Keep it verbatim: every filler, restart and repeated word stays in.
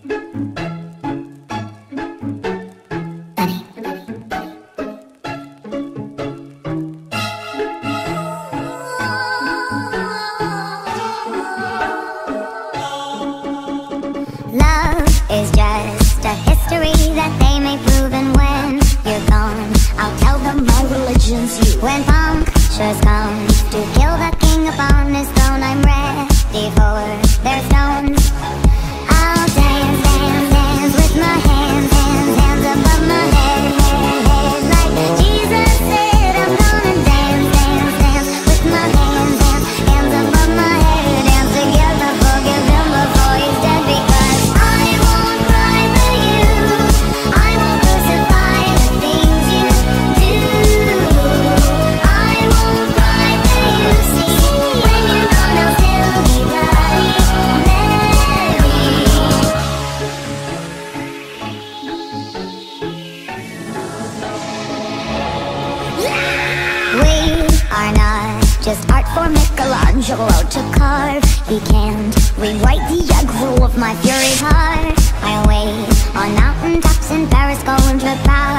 Love is just a history that they may prove, and when you're gone, I'll tell them my religion's you. When Punktious comes to kill the king upon his throne, I'm ready for their stones. I'll dance, dance, dance with my hands, hands, hands above my head, head, head, like Jesus said. I'm gonna dance, dance, dance with my hands, hands, hands above my head. Dance together, forgive him before he's dead, because I won't cry for you, I won't crucify the things you do. I won't cry for you, see, when you're gone I'll still be bloody Mary. We are not just art for Michelangelo to carve. He can't rewrite the aggro of my furied heart. I'll wait on mountain tops in Paris, going to power.